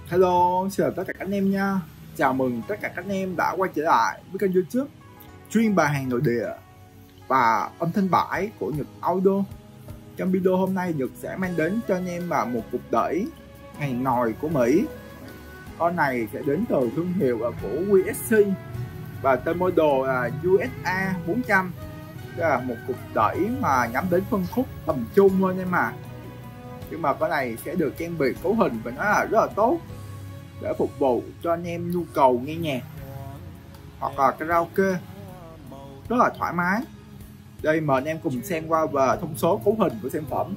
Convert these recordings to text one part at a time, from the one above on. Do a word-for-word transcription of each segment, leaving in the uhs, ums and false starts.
Hello, xin chào tất cả các anh em nha. Chào mừng tất cả các anh em đã quay trở lại với kênh YouTube chuyên bài hàng nội địa và âm thanh bãi của Nhật Auto. Trong video hôm nay, Nhật sẽ mang đến cho anh em là một cục đẩy hàng nồi của Mỹ. Con này sẽ đến từ thương hiệu của vê ét xê và tên model là u ét a bốn trăm. Đây là một cục đẩy mà nhắm đến phân khúc tầm trung thôi anh em à. Nhưng mà con này sẽ được trang bị cấu hình và nó là rất là tốt để phục vụ cho anh em nhu cầu nghe nhạc hoặc là karaoke rất là thoải mái. Đây mời anh em cùng xem qua và thông số cấu hình của sản phẩm.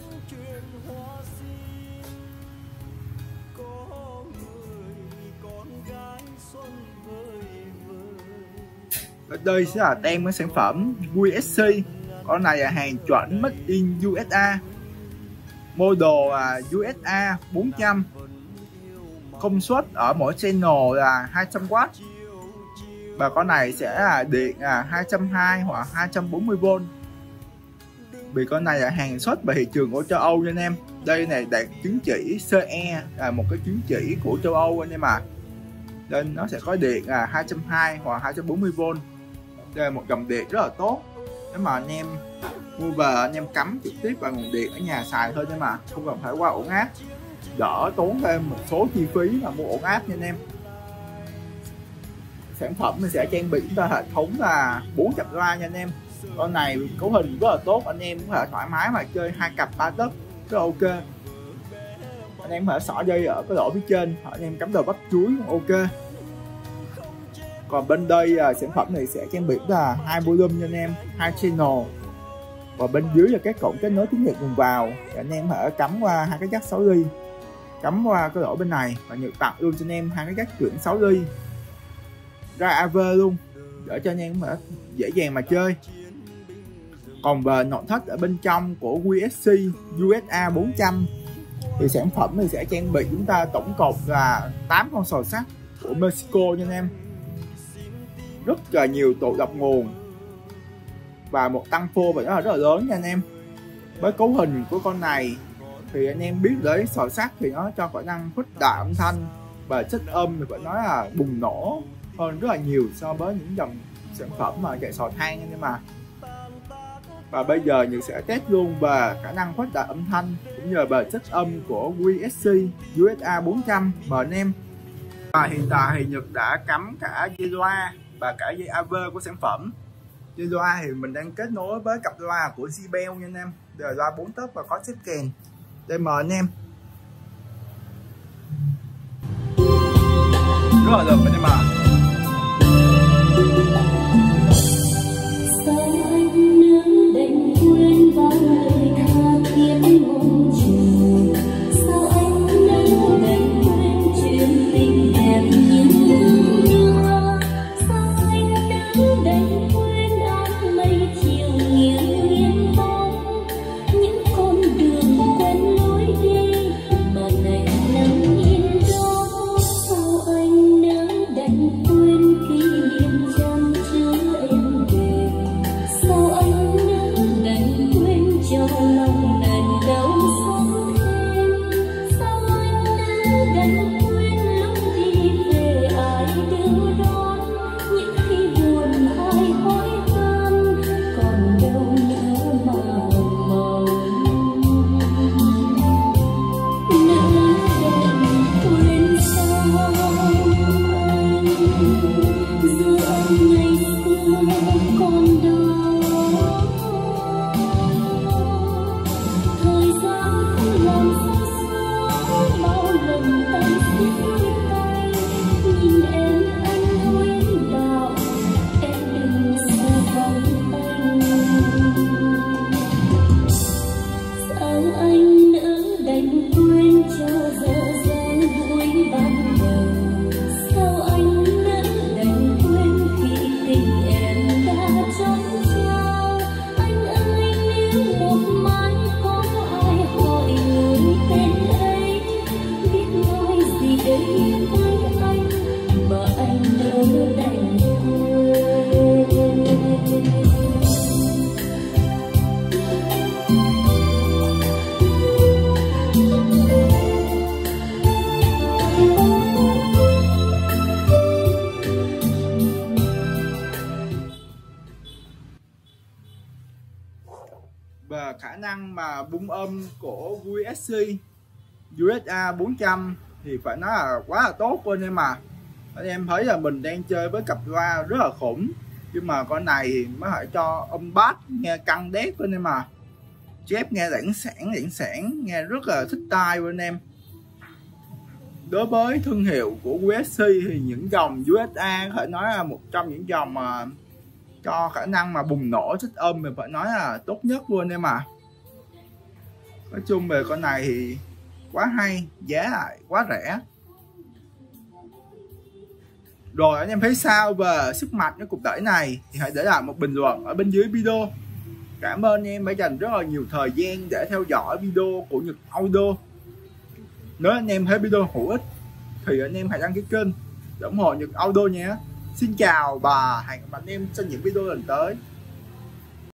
Ở đây sẽ là tem của sản phẩm vê ét xê. Con này là hàng chuẩn made in u ét a, model là u ét a bốn trăm, công suất ở mỗi channel là hai trăm oát, và con này sẽ là điện là hai trăm hai mươi hoặc hai trăm bốn mươi vôn. Vì con này là hàng xuất về thị trường của châu Âu nha anh em. Đây này đạt chứng chỉ xê e, là một cái chứng chỉ của châu Âu anh em à. Nên nó sẽ có điện là hai trăm hai mươi hoặc hai trăm bốn mươi vôn. Đây là một dòng điện rất là tốt. Nếu mà anh em mua về anh em cắm trực tiếp vào nguồn điện ở nhà xài thôi chứ mà không cần phải qua ổ áp, đỡ tốn thêm một số chi phí là mua ổ áp nha anh em. Sản phẩm mình sẽ trang bị chúng ta hệ thống là bốn cặp loa nha anh em. Con này cấu hình rất là tốt, anh em cũng có thể thoải mái mà chơi hai cặp ba tấc rất là ok. Anh em có thể xỏ dây ở cái lỗ phía trên, hoặc anh em cắm đầu bắp chuối cũng ok. Còn bên đây à, sản phẩm này sẽ trang bị là hai volume nha anh em, hai channel. Và bên dưới là các cổng kết nối tín hiệu nguồn vào, để anh em có thể cắm qua hai cái jack sáu ly, cắm qua cái lỗ bên này, và Nhật tặng luôn cho anh em hai cái jack chuyển sáu ly ra a vê luôn, để cho anh em có thể dễ dàng mà chơi. Còn về nội thất ở bên trong của vê ét xê u ét a bốn trăm thì sản phẩm này sẽ trang bị chúng ta tổng cộng là tám con sò sắt của Mexico nha anh em, rất là nhiều tụ độc nguồn và một tăng phô và nó là rất là lớn nha anh em. Với cấu hình của con này thì anh em biết đấy, sò sắt thì nó cho khả năng khuếch đại âm thanh và chất âm thì phải nói là bùng nổ hơn rất là nhiều so với những dòng sản phẩm mà chạy sò than anh em mà. Và bây giờ Nhật sẽ test luôn về khả năng khuếch đại âm thanh cũng như về chất âm của vê ét xê u ét a bốn trăm mời anh em. Và hiện tại thì Nhật đã cắm cả dây loa và cả dây a vê của sản phẩm. Dây loa thì mình đang kết nối với cặp loa của gi bê lờ nha anh em. Đây là loa bốn tấc và có xếp kèn. Đây mời anh em. Rất là được anh em ạ. năng mà bung âm của u ét xê u ét a bốn trăm thì phải nói là quá là tốt luôn em mà. Anh em thấy là mình đang chơi với cặp loa rất là khủng, nhưng mà con này thì mới phải cho âm bass nghe căng đét luôn em mà. Chép nghe lãng sản lãng sản, nghe rất là thích tai luôn em. Đối với thương hiệu của u ét xê thì những dòng u ét a có thể nói là một trong những dòng mà cho khả năng mà bùng nổ thích âm mình phải nói là tốt nhất luôn em mà. Nói chung về con này thì quá hay, giá lại quá rẻ. Rồi anh em thấy sao về sức mạnh của cục đẩy này thì hãy để lại một bình luận ở bên dưới video. Cảm ơn em đã dành rất là nhiều thời gian để theo dõi video của Nhật Audio. Nếu anh em thấy video hữu ích thì anh em hãy đăng ký kênh để ủng hộ Nhật Audio nhé. Xin chào và hẹn gặp anh em trong những video lần tới.